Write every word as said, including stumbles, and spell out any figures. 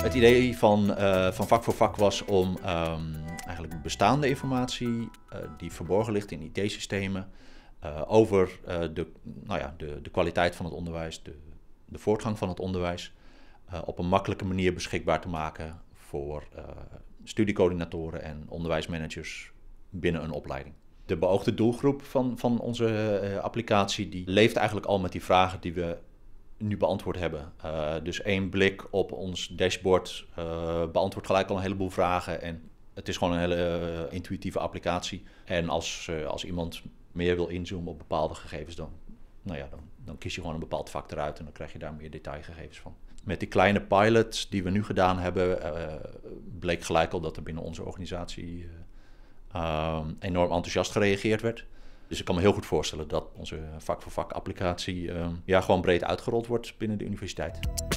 Het idee van, uh, van Vak voor Vak was om um, eigenlijk bestaande informatie uh, die verborgen ligt in I T-systemen uh, over uh, de, nou ja, de, de kwaliteit van het onderwijs, de, de voortgang van het onderwijs, uh, op een makkelijke manier beschikbaar te maken voor uh, studiecoördinatoren en onderwijsmanagers binnen een opleiding. De beoogde doelgroep van, van onze uh, applicatie die leeft eigenlijk al met die vragen die we nu beantwoord hebben. Uh, dus één blik op ons dashboard uh, beantwoordt gelijk al een heleboel vragen. En het is gewoon een hele uh, intuïtieve applicatie. En als, uh, als iemand meer wil inzoomen op bepaalde gegevens, dan, nou ja, dan, dan kies je gewoon een bepaald vak eruit en dan krijg je daar meer detailgegevens van. Met die kleine pilots die we nu gedaan hebben, uh, bleek gelijk al dat er binnen onze organisatie uh, uh, enorm enthousiast gereageerd werd. Dus ik kan me heel goed voorstellen dat onze Vak voor Vak applicatie uh, ja, gewoon breed uitgerold wordt binnen de universiteit.